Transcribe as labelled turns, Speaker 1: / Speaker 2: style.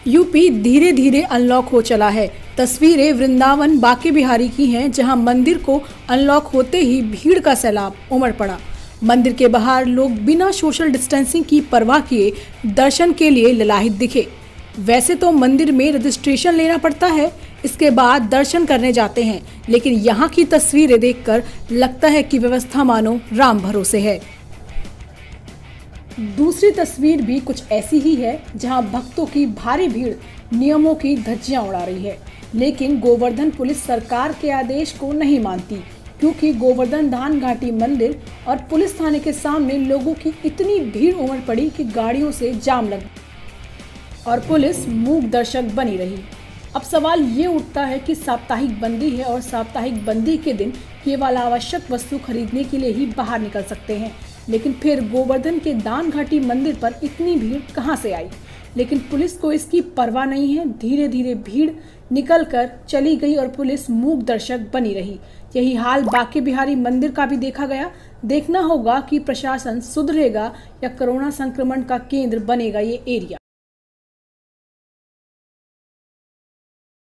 Speaker 1: UP धीरे धीरे unlock हो चला है। तस्वीरें वृंदावन बांके बिहारी की हैं, जहां मंदिर को अनलॉक होते ही भीड़ का सैलाब उमड़ पड़ा। मंदिर के बाहर लोग बिना सोशल डिस्टेंसिंग की परवाह किए दर्शन के लिए ललाहित दिखे। वैसे तो मंदिर में रजिस्ट्रेशन लेना पड़ता है, इसके बाद दर्शन करने जाते हैं, लेकिन यहाँ की तस्वीरें देखकर लगता है कि व्यवस्था मानो राम भरोसे है। दूसरी तस्वीर भी कुछ ऐसी ही है, जहां भक्तों की भारी भीड़ नियमों की धज्जियां उड़ा रही है, लेकिन गोवर्धन पुलिस सरकार के आदेश को नहीं मानती, क्योंकि गोवर्धन धान घाटी मंदिर और पुलिस थाने के सामने लोगों की इतनी भीड़ उमड़ पड़ी कि गाड़ियों से जाम लग और पुलिस मूक दर्शक बनी रही। अब सवाल ये उठता है कि साप्ताहिक बंदी है और साप्ताहिक बंदी के दिन केवल आवश्यक वस्तु खरीदने के लिए ही बाहर निकल सकते हैं, लेकिन फिर गोवर्धन के दान घाटी मंदिर पर इतनी भीड़ कहां से आई। लेकिन पुलिस को इसकी परवाह नहीं है। धीरे धीरे भीड़ निकल कर चली गई और पुलिस मूक दर्शक बनी रही। यही हाल बांके बिहारी मंदिर का भी देखा गया। देखना होगा कि प्रशासन सुधरेगा या कोरोना संक्रमण का केंद्र बनेगा ये एरिया।